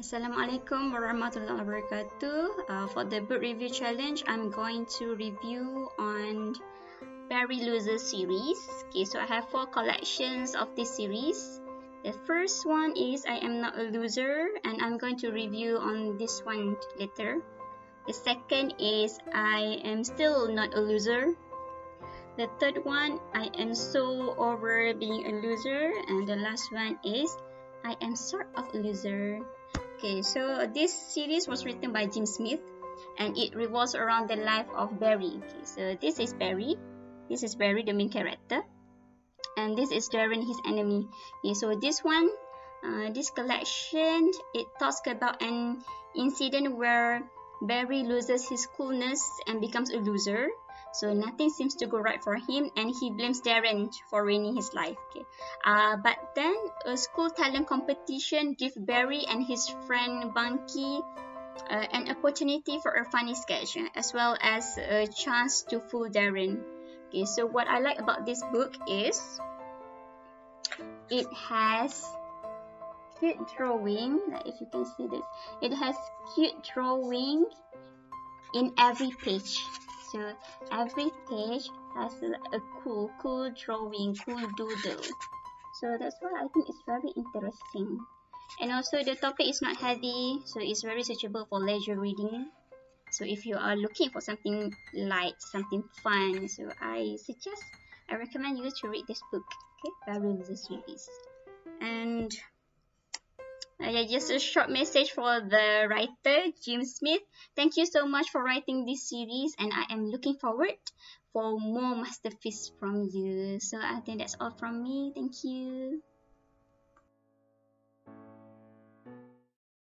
Assalamualaikum warahmatullahi wabarakatuh. For the book review challenge, I'm going to review on Barry Loser series. Okay, so I have 4 collections of this series. The first one is I Am Not a Loser, and I'm going to review on this one later. The second is I Am Still Not a Loser. The third one, I Am So Over Being a Loser. And the last one is I Am Sort of a Loser. Okay, so this series was written by Jim Smith, and it revolves around the life of Barry. Okay, so this is Barry. This is Barry, the main character, and this is Darren, his enemy. Okay, so this one, this collection, it talks about an incident where Barry loses his coolness and becomes a loser. So nothing seems to go right for him, and he blames Darren for ruining his life. Okay, but then a school talent competition gives Barry and his friend Bunky an opportunity for a funny sketch, as well as a chance to fool Darren. Okay, so what I like about this book is it has cute drawing. Like if you can see this, it has cute drawing in every page. So every page has a cool drawing, cool doodle. So that's why I think it's very interesting. And also the topic is not heavy, so it's very suitable for leisure reading. So if you are looking for something light, something fun, so I recommend you to read this book. Okay, Barry Loser series. And just a short message for the writer, Jim Smith. Thank you so much for writing this series, and I am looking forward for more masterpiece from you. So I think that's all from me. Thank you.